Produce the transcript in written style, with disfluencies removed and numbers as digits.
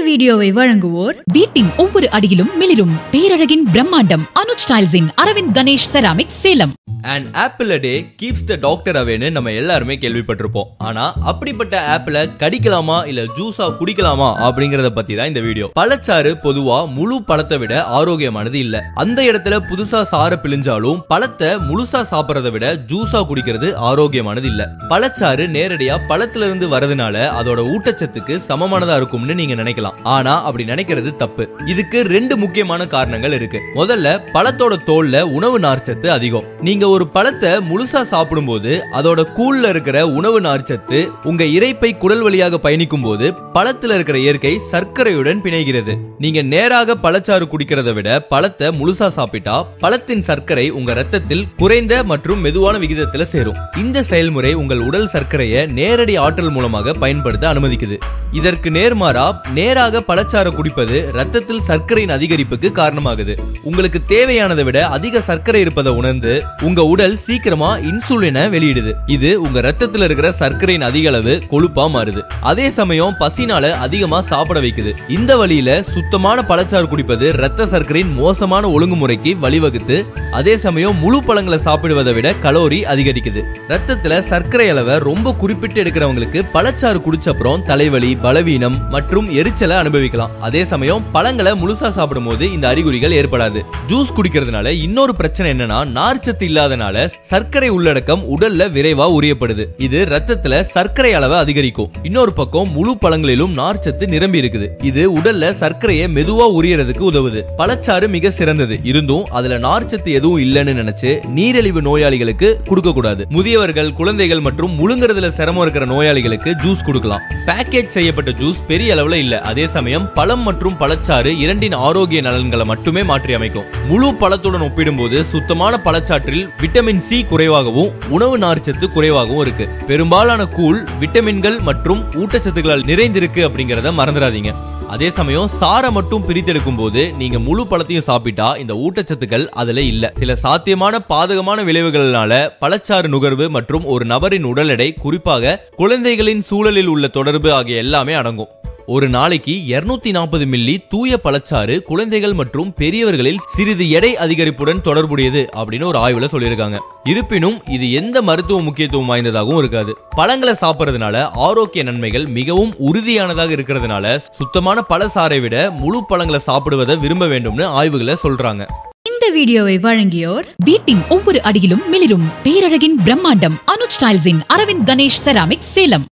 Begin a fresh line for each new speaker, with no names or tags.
வீடியோவை வழங்குவோர் வீட்டின் ஒவ்வொரு அடியிலும் மிளிரும் பேரழகின் பிரம்மாண்டம் அனுஜ் ஸ்டைல்ஸின் Aravind Ganesh ceramics Salem.
An apple a day keeps the doctor away னு நம்ம எல்லாருமே கேள்விப்பட்டிருப்போம். ஆனா அப்படிப்பட்ட ஆப்பிளை கடிக்கலாமா இல்ல ஜூஸா குடிக்கலாமா அப்படிங்கறத பத்தி தான் இந்த வீடியோ. பழச்சாறு பொதுவா முழு பழத்தை விட ஆரோக்கியமானது இல்ல. அந்த இடத்துல புதுசா சாறு பிழிஞ்சாலும் பழத்தை முழுசா சாப்பிடுறதை விட ஜூஸா குடிக்கிறது ஆரோக்கியமானது இல்ல. பழச்சாறு நேரடியா பழத்துல இருந்து வரதுனால அதோட ஊட்டச்சத்துக்கு சமமானதா இருக்கும்னு நீங்க நினைக்கலாம். ஆனா அப்படி நினைக்கிறது தப்பு. இதுக்கு ரெண்டு முக்கியமான காரணங்கள் இருக்கு. முதல்ல பழத்தோட தோல்ல உணவு நார்ச்சத்து அதிகம். நீங்க ஒரு பழத்தை முழுசா சாப்பிடும்போது அதோட கூழ்ல இருக்கிற உணவு நார்ச்சத்து உங்க இரைப்பை குடல் வழியாக பயணிக்கும் போது பழத்துல இருக்கிற இயற்கை சர்க்கரையுடன் பிணைகிறது. நீங்க நேராக பழச்சாறு குடிக்கிறத விட பழத்தை முழுசா சாப்பிட்டா பழத்தின் சர்க்கரை உங்க ரத்தத்தில் குறைந்த மற்றும் மெதுவான விகிதத்துல சேரும். இந்த செயல்முறை உங்கள் உடல் சர்க்கரையை நேரடி ஆற்றல் மூலமாக பயன்படுத்த அனுமதிக்குது. இதற்கு நேர்மாறா நேராக பழச்சாறு குடிப்பது ரத்தத்தில் சர்க்கரையின் அதிகரிப்புக்கு காரணமாகுது. உங்களுக்கு தேவையானதை விட அதிக சர்க்கரை இருப்பதை உணர்ந்து உங்க உடல் சீக்கிரமா இன்சுலினை வெளியிடுது. இது உங்க ரத்தத்தில் இருக்கிற சர்க்கரையின் அதிக அளவு கொழுப்பா மாறுது. அதே சமயம் பசினால அதிகமா சாப்பிட வைக்குது. இந்த வழியில சுத்தமான பழச்சாறு குடிப்பது ரத்த சர்க்கரையின் மோசமான ஒழுங்குமுறைக்கு வழிவகுத்து அதே சமயம் முழு பழங்களை சாப்பிடுவதை விட கலோரி அதிகரிக்குது. ரத்தத்துல சர்க்கரை அளவை ரொம்ப குறிப்பிட்டு எடுக்கிறவங்களுக்கு பழச்சாறு குடிச்ச அப்புறம் தலைவலி, பலவீனம் மற்றும் எரிச்சலை அனுபவிக்கலாம். அதே சமயம் பழங்களை முழுசா சாப்பிடும் போது இந்த அறிகுறிகள் ஏற்படாது. ஜூஸ் குடிக்கிறதுனால இன்னொரு பிரச்சனை என்னன்னா நார்ச்சத்து இல்லாதனால சர்க்கரை உள்ளடக்கம் உடல்ல விரைவா உரியப்படுது. இது ரத்தத்துல சர்க்கரை அளவை அதிகரிக்கும். இன்னொரு பக்கம் முழு பழங்களிலும் நார்ச்சத்து நிரம்பி இருக்குது. இது உடல்ல சர்க்கரையை மெதுவா உரியறதுக்கு உதவுது. பழச்சாறு மிக சிறந்தது. இருந்தும் அதுல நார்ச்சத்து எதுவும் இல்லைன்னு நினைச்சு நீரிழிவு நோயாளிகளுக்கு கொடுக்க கூடாது. முதியவர்கள், குழந்தைகள் மற்றும் முழுங்குறதுல சிரமம் இருக்கிற நோயாளிகளுக்கு ஜூஸ் கொடுக்கலாம். பேக்கேஜ் செய்யப்பட்ட ஜூஸ் பெரிய அளவுல இல்ல. அதே சமயம் பழம் மற்றும் பழச்சாறு இரண்டின் ஆரோக்கிய நலன்களை மட்டுமே மாற்றி அமைக்கும். முழு பழத்துடன் ஒப்பிடும்போது சுத்தமான பழச்சாற்றில் விட்டமின் சி குறைவாகவும் உணவு நார்ச்சத்து குறைவாகவும் இருக்கு. பெரும்பாலான கூழ் விட்டமின்கள் மற்றும் ஊட்டச்சத்துக்களால் நிறைந்திருக்கு அப்படிங்கறத மறந்துடாதீங்க. அதே சமயம் சாரை மட்டும் பிரித்தெடுக்கும் போது நீங்க முழு பழத்தையும் சாப்பிட்டா இந்த ஊட்டச்சத்துக்கள் அதுல இல்ல. சில சாத்தியமான பாதகமான விளைவுகளால பழச்சாறு நுகர்வு மற்றும் ஒரு நபரின் உடல் எடை, குறிப்பாக குழந்தைகளின் சூழலில் உள்ள தொடர்பு ஆகிய எல்லாமே அடங்கும். ஒரு நாளைக்கு 240 மில்லி தூய பழச்சாறு குழந்தைகள் மற்றும் பெரியவர்களில் சிறிது எடை அதிகரிப்புடன் தொடர்புடையது அப்படின்னு ஒரு ஆய்வுல சொல்லியிருக்காங்க. இருப்பினும் இது எந்த மருத்துவ முக்கியத்துவம் வாய்ந்ததாகவும் இருக்காது. பழங்களை சாப்பிடுறதுனால ஆரோக்கிய நன்மைகள் மிகவும் உறுதியானதாக இருக்கிறதுனால சுத்தமான பழச்சாறை விட முழு பழங்களை சாப்பிடுவதை விரும்ப வேண்டும்னு ஆய்வுகளை சொல்றாங்க.
இந்த வீடியோவை வழங்கியோர் வீட்டின் ஒவ்வொரு அடியிலும் மிளிரும் பேரழகின் பிரம்மாண்டம் அனுஜ் ஸ்டைல்ஸின் அரவிந்த் கணேஷ் செராமிக்ஸ் சேலம்.